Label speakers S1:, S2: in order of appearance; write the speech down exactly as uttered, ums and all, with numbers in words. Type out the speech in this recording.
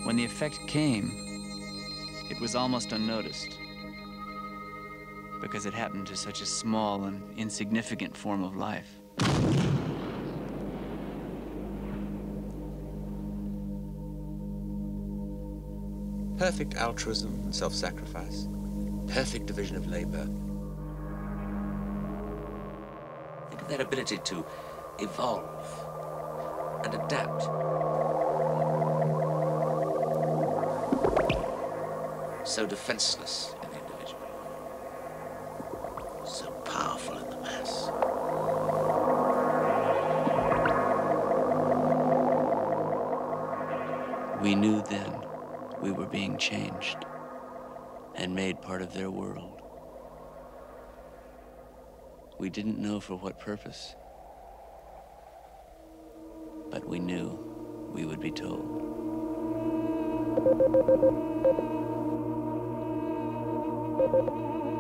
S1: When the effect came, it was almost unnoticed, because it happened to such a small and insignificant form of life.
S2: Perfect altruism and self-sacrifice. Perfect division of labor. Think of their ability to evolve and adapt. So defenseless in the individual. So powerful in the mass.
S3: We knew then we were being changed and made part of their world. We didn't know for what purpose, but we knew we would be told.
S4: Thank you.